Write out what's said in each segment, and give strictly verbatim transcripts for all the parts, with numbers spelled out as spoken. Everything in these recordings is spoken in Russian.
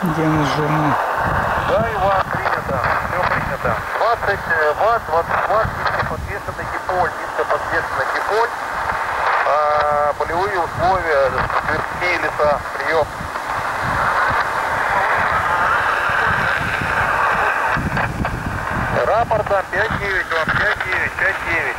Где мы жжем? Да, Иван, принято. Все принято. двадцать ватт, двадцать ватт, низкоподвешенный диполь, низкоподвешенный диполь. А, полевые условия, Тверские леса, прием. Рапорта пять девять, вам пять девять, пять девять.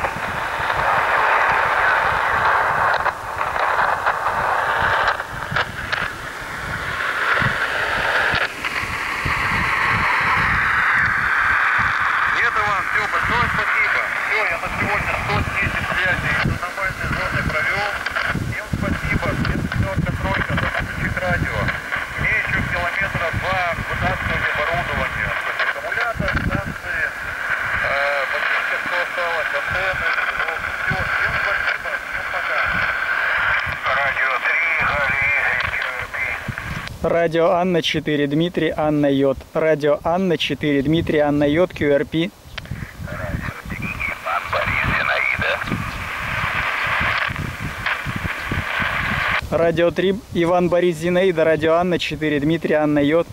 Нет, Иван, все, большое спасибо. Все, я на сегодня сто десять связей из нормальной зоны провел. Всем спасибо, всем четверка, тройка, подключить радио. Мне еще километра два вытаскивали оборудование. То есть аккумулятор, станции, э, почти что осталось, антенны, ну, все, всем спасибо, всем пока. Радио три, Гали, Игорь, Радио Анна четыре, Дмитрий, Анна Йод. Радио Анна четыре, Дмитрий, Анна Йод, кью эр пи. Радио три, Иван, Борис, Зинаида. Радио три, Иван, Борис, Зинаида. Радио Анна четыре, Дмитрий, Анна Йод.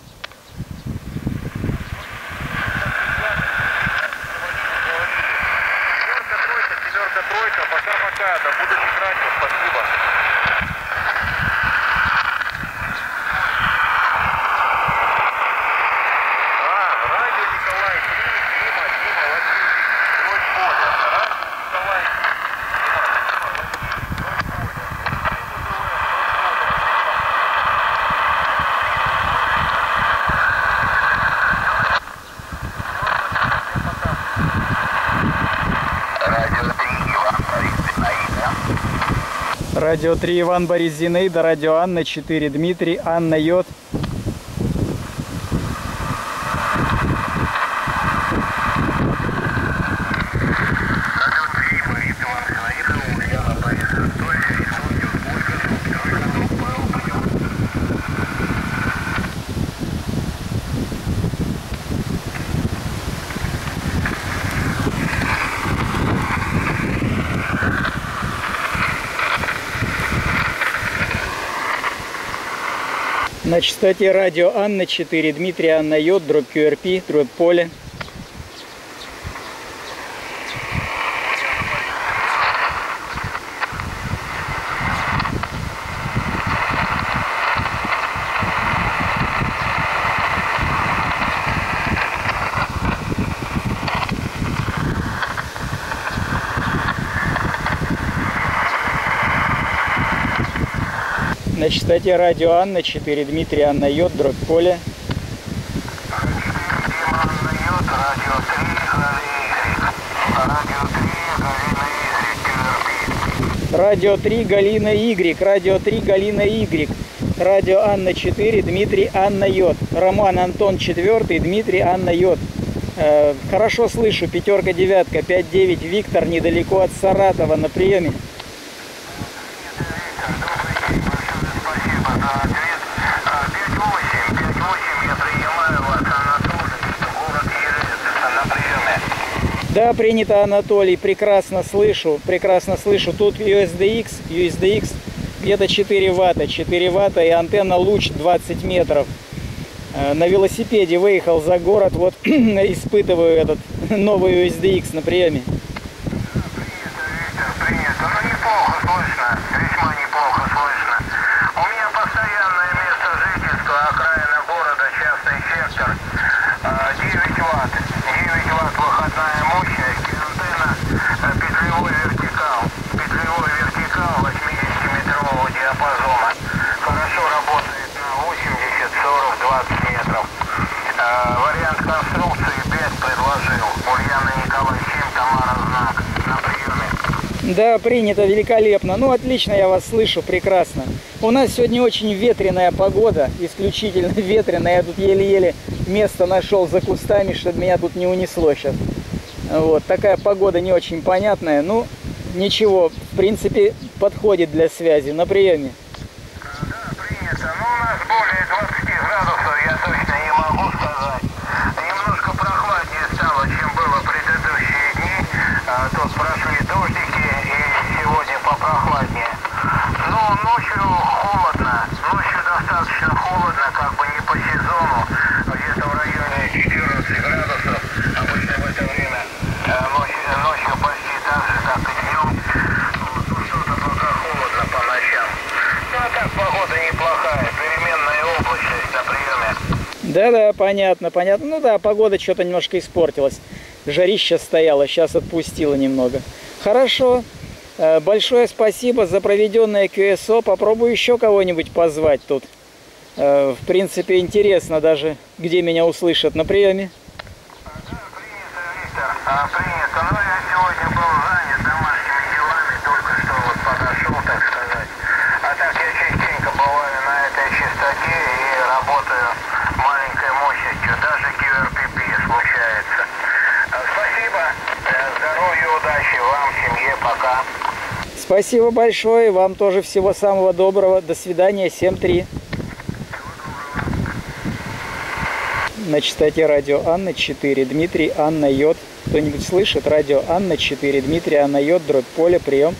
Семерка, тройка, пока-пока, до будущих радио, спасибо. А, радио Николай, Дима, Дима, Василий, Дрожь Боля, радио Николай, Радио три, Иван, Борис, Зинаида. Радио Анна четыре, Дмитрий, Анна Йод. На частоте радио Анна четыре, Дмитрий, Анна Йод, дробь кью эр пи, дробь поле. На частоте радио Анна четыре, Дмитрий, Анна Йод, дробь поле. Радио три, Галина Y, радио три, Галина Y. Радио Анна четыре, Дмитрий, Анна Йод. Роман Антон четыре, Дмитрий, Анна Йод. Э, хорошо слышу, пятерка, девятка, пять девять, Виктор, недалеко от Саратова, на приеме. Да, принято, Анатолий, прекрасно слышу, прекрасно слышу. Тут ю эс ди экс, ю эс ди экс где-то четыре ватта, четыре ватта и антенна луч двадцать метров. На велосипеде выехал за город, вот испытываю этот новый ю эс ди экс на приеме. Принято, принято, ну неплохо слышно, весьма неплохо слышно. У меня постоянное место жительства, окраина города, частный сектор, девять ватт, девять ватт выходная мощность, антенна петлевой вертикал, петлевой вертикал восьмидесятиметрового диапазона, хорошо работает на восемьдесят, сорок, двадцать метров. Вариант конструкции пять предложил, Ульяна Николай семь, Тамара знак, на приеме. Да, принято, великолепно. Ну, отлично, я вас слышу, прекрасно. У нас сегодня очень ветреная погода, исключительно ветреная. Я тут еле-еле место нашел за кустами, чтобы меня тут не унесло сейчас. Вот, такая погода не очень понятная. Ну, ничего, в принципе, подходит для связи. На приеме. Да, принято. Ну, у нас более двадцати градусов, я точно не могу сказать. Немножко прохладнее стало, чем было предыдущие дни. А, тут прошли дождики, и сегодня попрохладнее. Ну, ночью холодно, ночью достаточно холодно, как бы не по сезону, где-то в районе четырнадцати градусов, обычно в это время э, ночью, ночью почти так же, как и днем, вот, ну, что-то пока холодно по ночам. Ну а так погода неплохая, переменная облачность на приеме. Да-да, понятно, понятно. Ну да, погода что-то немножко испортилась. Жарища стояла, сейчас отпустила немного. Хорошо. Большое спасибо за проведенное кью эс о. Попробую еще кого-нибудь позвать тут. В принципе, интересно даже, где меня услышат на приеме. Да, принято, Виктор. А, принято. Но я сегодня был занят домашними делами, только что вот подошел, так сказать. А так я частенько бываю на этой частоте и работаю маленькой мощностью. Даже кью эр пи пи случается. Спасибо. Здоровья, удачи вам, семье. Пока. Спасибо большое. Вам тоже всего самого доброго. До свидания. семь три. На частоте радио Анна четыре. Дмитрий, Анна, Йод. Кто-нибудь слышит? Радио Анна четыре. Дмитрий, Анна, Йод. Дробь поле. Прием.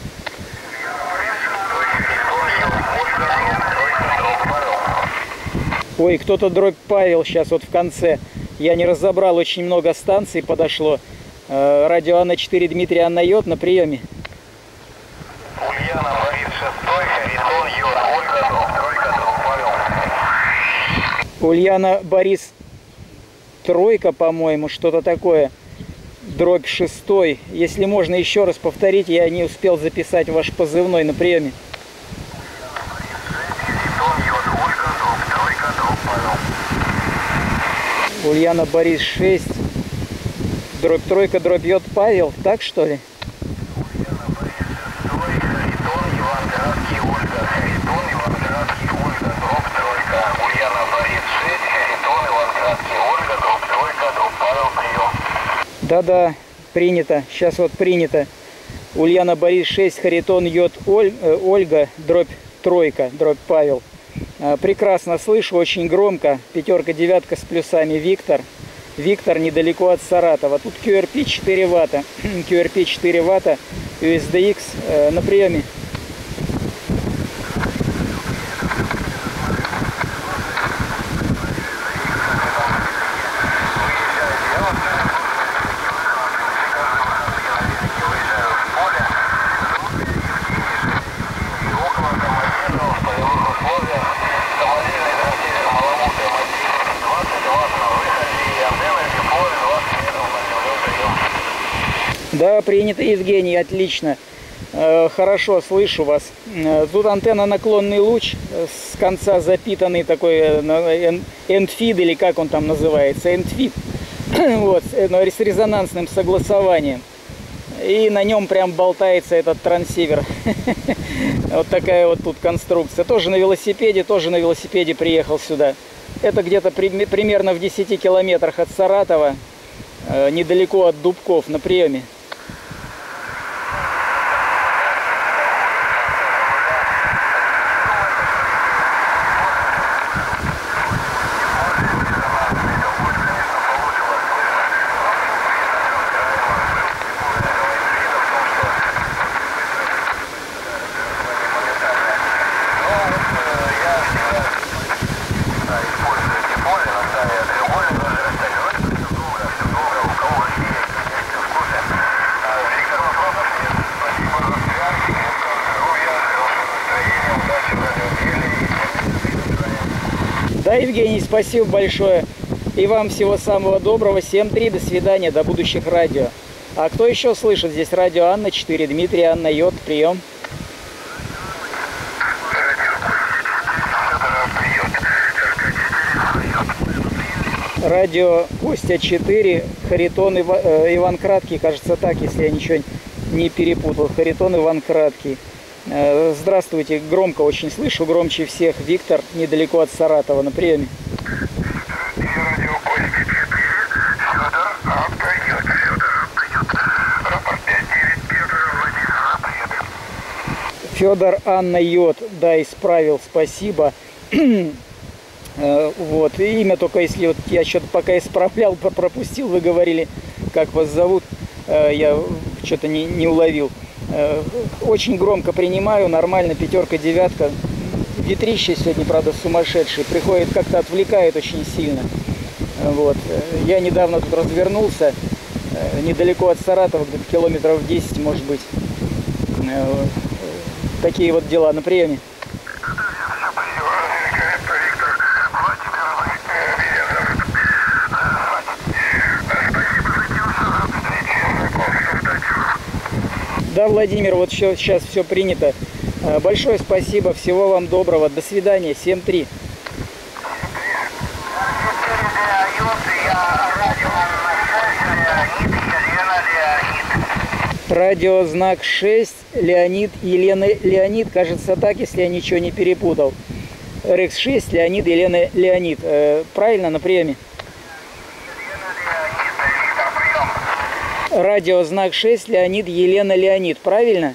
Ой, кто-то дробь Павел сейчас вот в конце. Я не разобрал, очень много станций подошло. Радио Анна четыре. Дмитрий, Анна, Йод. На приеме. Ульяна, Борис шестой, Харитон, Йод, Ольга, дробь тройка, дробь Павел. Ульяна, Борис тройка, по-моему, что-то такое. Дробь шестой. Если можно еще раз повторить, я не успел записать ваш позывной на приеме. Ульяна, Борис шесть. Дробь тройка, дробь Йод, Павел. Так что ли? Да-да, принято. Сейчас вот принято. Ульяна, Борис шесть, Харитон, Йод, Оль, э, Ольга, дробь тройка, дробь Павел. Э, прекрасно слышу, очень громко. Пятерка, девятка с плюсами. Виктор. Виктор недалеко от Саратова. Тут кью эр пи четыре ватта. кью эр пи четыре ватта. ю эс ди икс э, на приеме. Да, принято, Евгений, отлично. Э, хорошо, слышу вас. Э, тут антенна наклонный луч, э, с конца запитанный такой э, эндфид, или как он там называется, эндфид. Вот, э, с резонансным согласованием. И на нем прям болтается этот трансивер. Вот такая вот тут конструкция. Тоже на велосипеде, тоже на велосипеде приехал сюда. Это где-то при, примерно в десяти километрах от Саратова, э, недалеко от Дубков, на приеме. Да, Евгений, спасибо большое. И вам всего самого доброго. семь три, до свидания, до будущих радио. А кто еще слышит здесь? Радио Анна четыре, Дмитрий, Анна, Йод, прием. Радио Костя четыре, Харитон Ива, э, Иван Краткий, кажется так, если я ничего не перепутал. Харитон Иван Краткий. Э, здравствуйте, громко очень слышу, громче всех. Виктор, недалеко от Саратова, на приеме. Радио Костя четыре, Федор отдает, Федор отдает. Рапорт пять девять, Федор Владимир отдает. Федор, Анна, Йод, да, исправил, спасибо. Вот, и имя только, если вот я что-то пока исправлял, пропустил, вы говорили, как вас зовут, я что-то не, не уловил. Очень громко принимаю, нормально, пятерка, девятка, ветрище сегодня, правда, сумасшедший. Приходит, как-то отвлекает очень сильно. Вот. Я недавно тут развернулся, недалеко от Саратова, где-то километров десять, может быть. Такие вот дела на приеме. Да, Владимир, вот сейчас все принято. Большое спасибо, всего вам доброго, до свидания, семь три. Радио знак шесть, Леонид, Елена, Леонид, кажется так, если я ничего не перепутал. эр икс шесть, Леонид, Елена, Леонид. Э, правильно, на приеме? Радио знак шесть, Леонид, Елена, Леонид. Правильно?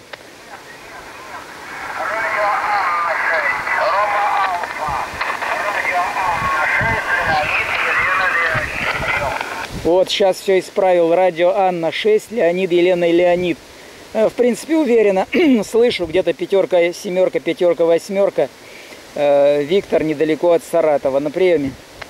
Вот, сейчас все исправил. Радио Анна шесть, Леонид, Елена и Леонид. В принципе, уверенно слышу, где-то пятерка, семерка, пятерка, восьмерка. Виктор недалеко от Саратова. На приеме.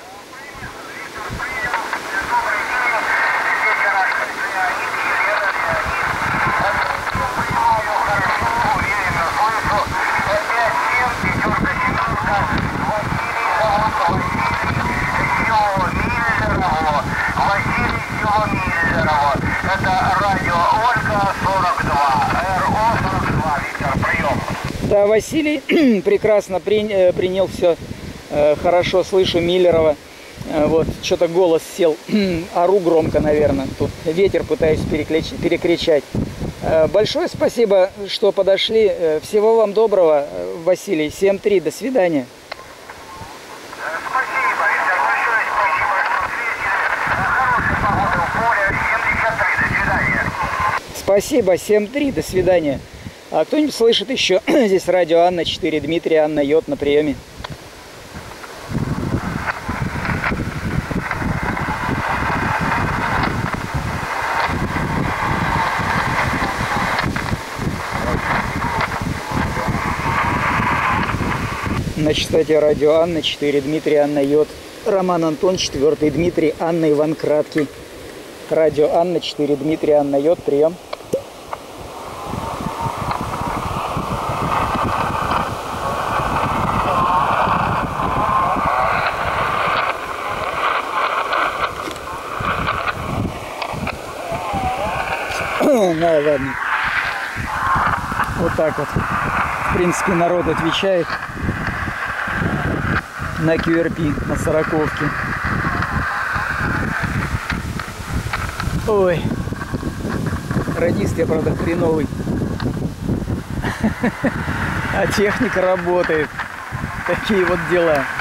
Это радио Ольга сорок два, эр о сорок два, Виктор, прием. Да, Василий прекрасно при, принял все, хорошо слышу Миллерова. Вот, что-то голос сел, ору громко, наверное, тут ветер пытаюсь переклич- перекричать. Большое спасибо, что подошли. Всего вам доброго, Василий, семь три, до свидания. Спасибо, Виктор, большое спасибо, что ответили. Хорошей погоды в поле, семьдесят три, до свидания. Спасибо, семь три, до свидания. А кто-нибудь слышит еще? Здесь радио Анна четыре, Дмитрий, Анна Йод на приеме. На частоте радио Анна четыре, Дмитрий, Анна Йод. Роман Антон, четвертый, Дмитрий, Анна Иван Краткий. Радио Анна четыре, Дмитрий, Анна Йод, прием. Ну ладно. Вот так вот. В принципе, народ отвечает на кью эр пи, на сороковке. Ой. Радист я, правда, хреновый. А техника работает. Такие вот дела.